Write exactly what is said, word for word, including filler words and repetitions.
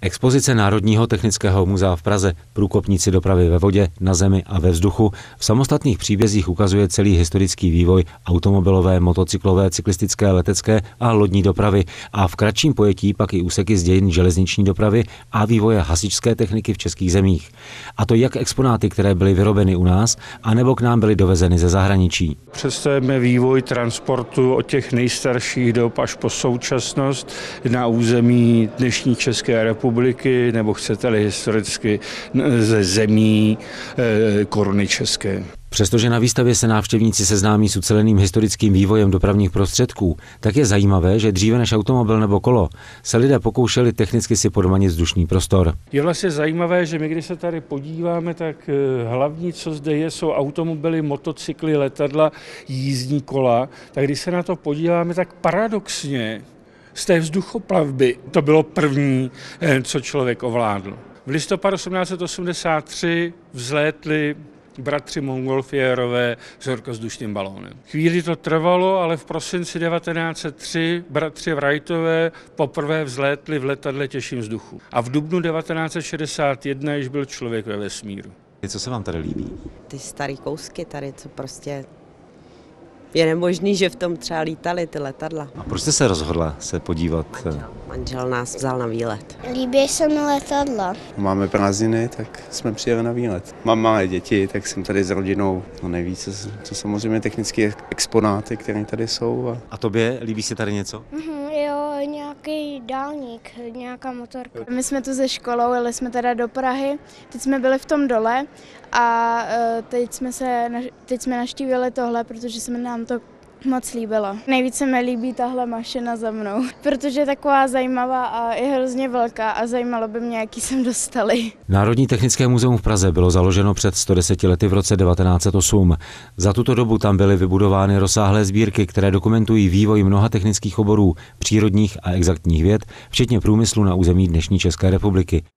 Expozice Národního technického muzea v Praze Průkopníci dopravy ve vodě, na zemi a ve vzduchu v samostatných příbězích ukazuje celý historický vývoj automobilové, motocyklové, cyklistické, letecké a lodní dopravy a v kratším pojetí pak i úseky z dějin železniční dopravy a vývoje hasičské techniky v českých zemích. A to jak exponáty, které byly vyrobeny u nás, anebo k nám byly dovezeny ze zahraničí. Představujeme vývoj transportu od těch nejstarších dob až po současnost na území dnešní České republiky, nebo chcete-li historicky ze zemí e, koruny české. Přestože na výstavě se návštěvníci seznámí s uceleným historickým vývojem dopravních prostředků, tak je zajímavé, že dříve než automobil nebo kolo se lidé pokoušeli technicky si podmanit vzdušný prostor. Je vlastně zajímavé, že my, když se tady podíváme, tak hlavní, co zde je, jsou automobily, motocykly, letadla, jízdní kola. Tak když se na to podíváme, tak paradoxně z té vzduchoplavby to bylo první, co člověk ovládl. V listopadu osmnáct set osmdesát tři vzlétli bratři Montgolfiérové s horkovzdušným balónem. Chvíli to trvalo, ale v prosinci devatenáct set tři bratři Wrightové poprvé vzlétli v letadle těžším vzduchu. A v dubnu devatenáct set šedesát jedna již byl člověk ve vesmíru. Co se vám tady líbí? Ty starý kousky tady, co prostě je nemožný, že v tom třeba lítali ty letadla. A proč jste se rozhodla se podívat? Manžel, manžel nás vzal na výlet. Líbí se mi letadla. Máme prázdniny, tak jsme přijeli na výlet. Mám malé děti, tak jsem tady s rodinou. No nejvíce, co samozřejmě technické exponáty, které tady jsou. A, a tobě líbí se tady něco? Mhm, jo, nějaký dálník, nějaká motorka. My jsme tu ze školou, jeli jsme teda do Prahy, teď jsme byli v tom dole a teď jsme, se, teď jsme navštívili tohle, protože se nám to moc líbilo. Nejvíce mi líbí tahle mašina za mnou, protože je taková zajímavá a je hrozně velká a zajímalo by mě, jaký sem dostali. Národní technické muzeum v Praze bylo založeno před sto deseti lety v roce devatenáct set osm. Za tuto dobu tam byly vybudovány rozsáhlé sbírky, které dokumentují vývoj mnoha technických oborů, přírodních a exaktních věd, včetně průmyslu na území dnešní České republiky.